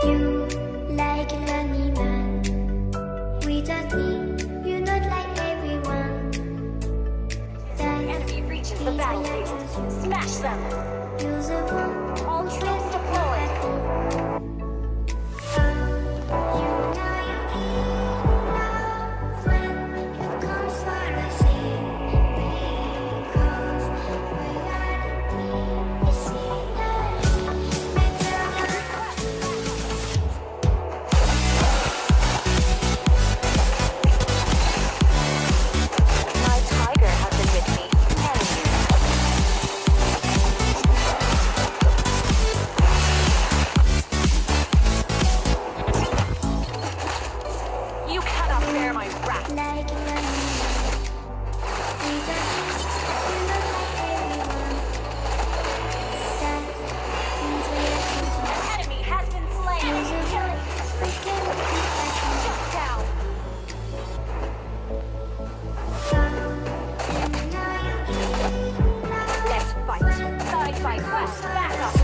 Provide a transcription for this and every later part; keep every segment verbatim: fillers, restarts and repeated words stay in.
You like an animal. Without me, you're not like everyone. The enemy reaches the battlefield. Smash them! You're the one. All troops deployed! You know you enough when you come for a thing. Because reality is scenery. My tiger has been with me many years. You cannot bear my wrath. Like an animal. Without me, you're not like everyone. That means reality. An enemy has been slain. You're the one. We can be like Shut down. Let's fight. Side by side. Back up.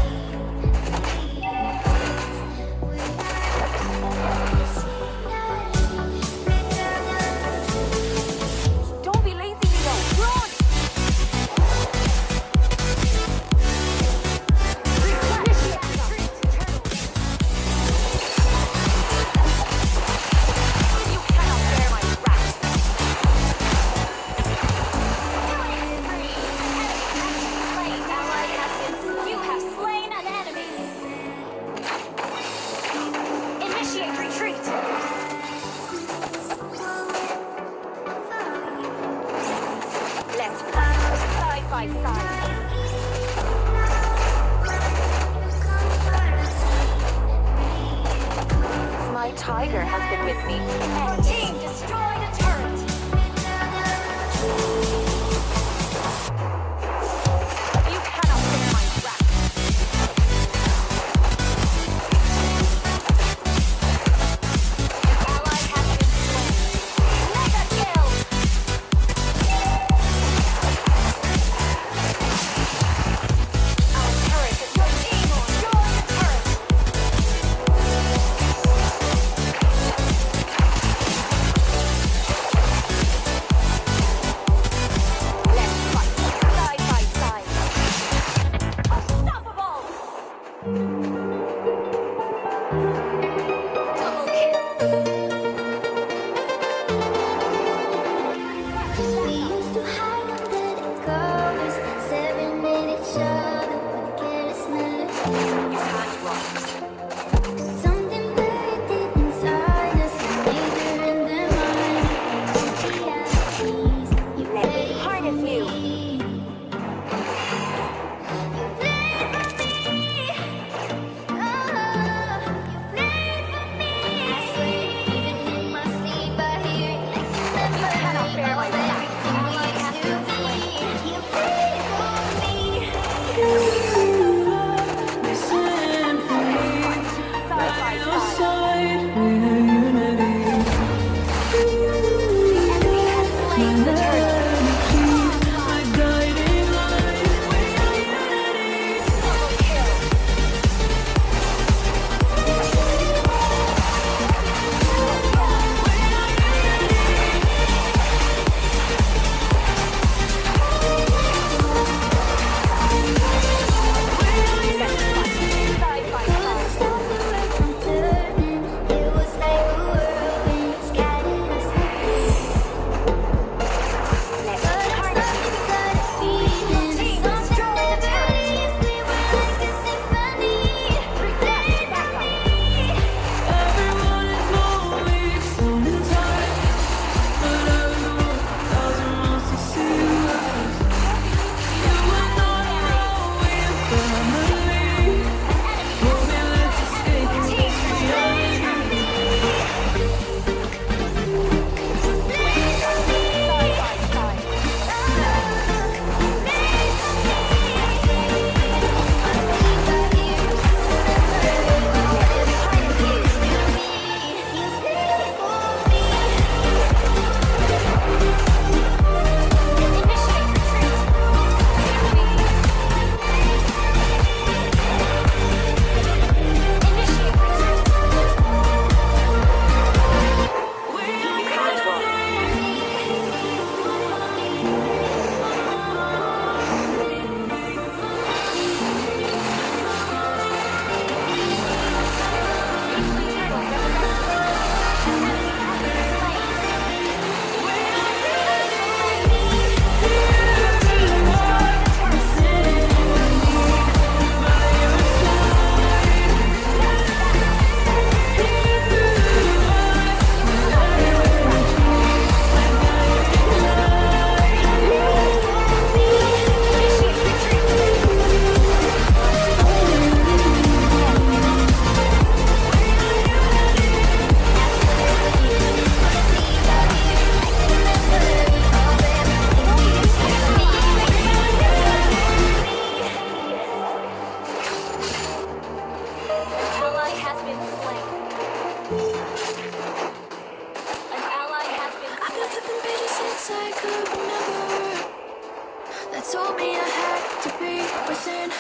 Don't be lazy, Leo. Run! Replenish it. You cannot bear my wrath. Killing spree. An enemy has been slain. Ally has been. You have slain an enemy. Initiate retreat. Let's fight side by side. My tiger has been with me. Our team destroyed a turret. You cannot bear my wrath. Ally has been slain. Mega kill. Our turret is your team. Destroy the turret.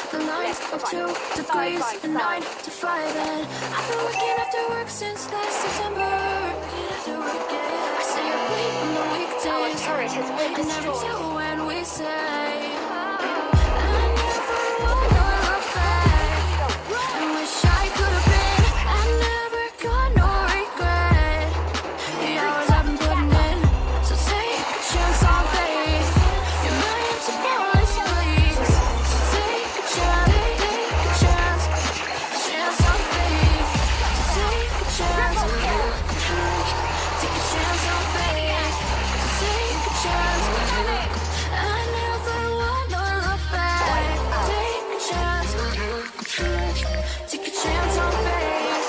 the lines of two degrees and nine to five. And I've been working after work since last September. Working after work, yeah. I say I bleed on the weekdays. I never tell when we say I never wanna look back and wish I could have been. I never got no regret. The hours I've been putting in, so take a chance on faith. You're lying to boys, please. So take a chance, take a chance, a chance on faith. So take a chance, take a chance on faith. So take a chance. I never wanna look back. Take a chance, take a chance on faith.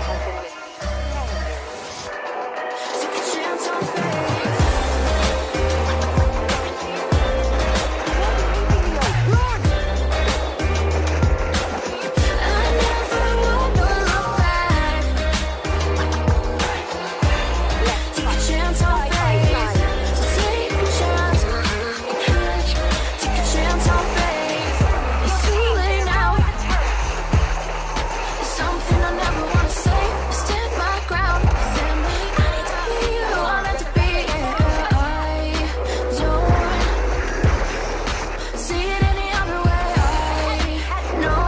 Take a chance on faith. I never wanna look back. Take a chance on faith. So take a chance. Take a chance on faith. It's too late now. It's something I never wanna say. I stand my ground. Stand me. I need to be who I'm meant to be. I don't see it any other way. I know.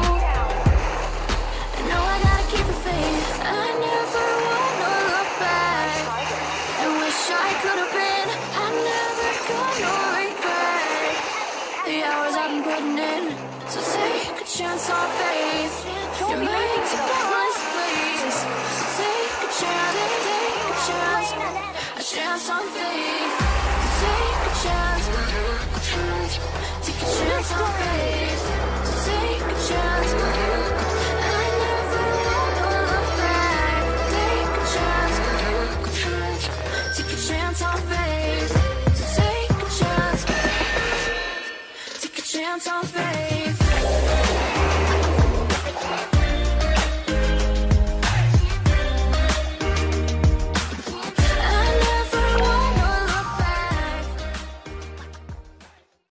I know I gotta keep the faith. I never wanna look back and wish I could have been. I never got no regret. The hours I've been putting in, so take a chance on faith. You're made to promise, please. So take a chance, take a chance, a chance on faith. So take a chance, take a chance on faith. So take a chance. I never wanna look back. Take a chance, take a chance on faith. So take a chance, take a chance on faith.